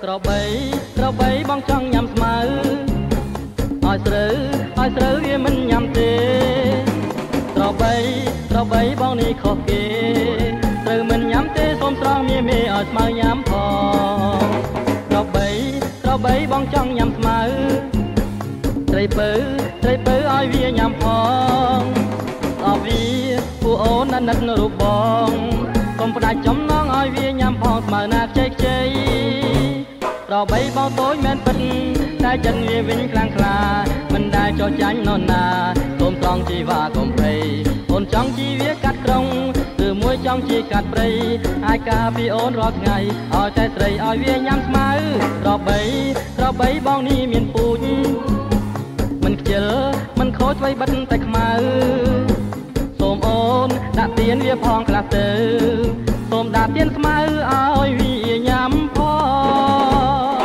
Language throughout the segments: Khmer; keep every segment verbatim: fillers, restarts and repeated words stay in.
ក្របីក្របីបងចង់ញ៉ាំស្មៅឲ្យស្រូវឲ្យស្រូវវាមិនញ៉ាំទេក្របីក្របីបងនេះខុសគេត្រូវមិនញ៉ាំទេសូមស្រង់មាមេឲ្យស្មៅញ៉ាំផងក្របីក្របីបងចង់ញ៉ាំស្មៅត្រីពៅត្រីពៅឲ្យវាញ៉ាំផងអោវាពួកអូនណានិតរូបបងកុំផ្ដាច់ចំណងឲ្យវាញ៉ាំផងស្មៅណាខ្ចីខ្ចីក្របីបងតូចមែនពិតតែចិត្តវាវិញខ្លាំងខ្លាមិនដែលចោះចាញ់នរណាសូមត្រង់ជីវ៉ាកុំភ័យអូនចង់ជីវាកាត់ក្រុងឬមួយចង់ជីកាត់ព្រៃអាចការពីអូនរាល់ថ្ងៃឲ្យតែស្រីឲ្យវាញ៉ាំស្មៅក្របីក្របីបងនេះមានពូជមិនខ្ជិលមិនខូចໄວបិទតែខ្មៅសូមអូនដាក់ទៀនវាផងខ្លះទៅសូមដាក់ទៀនស្មៅឲ្យវាញ៉ាំផង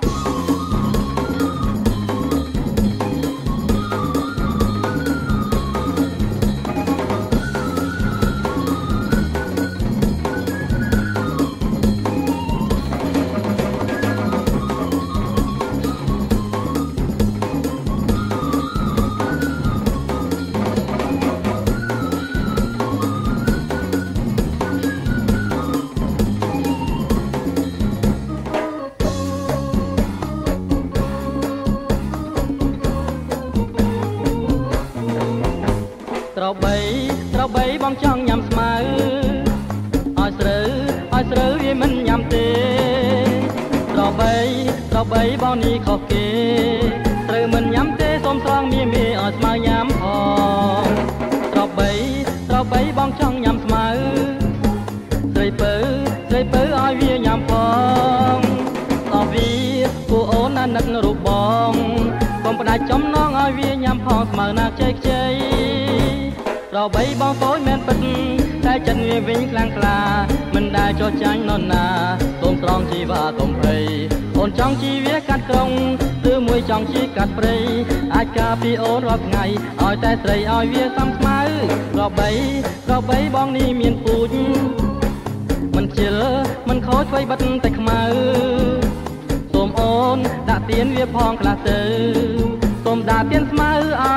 ក្របីក្របីបងចង់ញ៉ាំស្មៅឲ្យស្រូវឲ្យស្រូវវាមិនញ៉ាំទេក្របីក្របីបងនេះខុសគេត្រូវមិនញ៉ាំទេសូមស្រង់មាមេឲ្យស្មៅញ៉ាំផងក្របីក្របីបងចង់ញ៉ាំស្មៅត្រីពៅត្រីពៅឲ្យវាញ៉ាំផងអោវាពួកអូនណានិតរូបបងកុំផ្ដាច់ចំណងឲ្យវាញ៉ាំផងស្មៅណាខ្ចីខ្ចីក្របីបងតូចមែនពិតតែចិត្តវាវិញខ្លាំងខ្លាមិនដែលចោះចាញ់នរណាសូមស្រង់ជីវ៉ាកុំភ័យអូនចង់ជីវាកាត់ក្រុងឬមួយចង់ជីកាត់ព្រៃអាចការពីអូនរាល់ថ្ងៃឲ្យតែស្រីឲ្យវាសំស្មៅក្របីក្របីបងនេះមានពូជមិនជិលមិនខូចໄວបិទតែខ្មៅសូមអូនដាក់ទៀនវាផងខ្លះទៅសូមដាក់ទៀនស្មៅឲ្យ